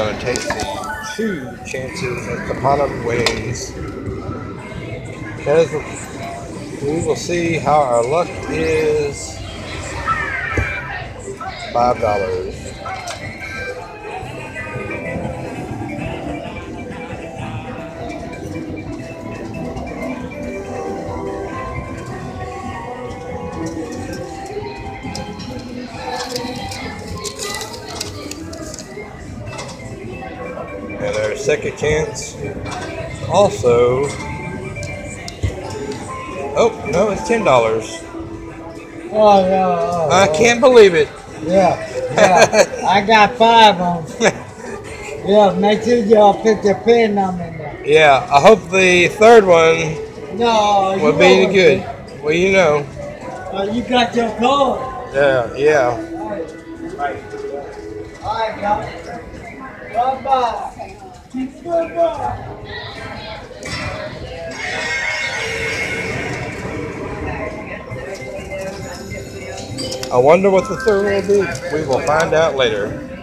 going to take the 2 chances at the bottom wings. Because we will see how our luck is. $5. And our second chance also. Oh, no, it's $10. Oh, yeah. I can't believe it. Yeah. I got 5 on. Yeah, make sure y'all put your pin number in there. Yeah, I hope the third one will be good. Well, you know. You got your card. Yeah. All right, guys. Bye-bye. Bye-bye. I wonder what the third will be. We will find out later.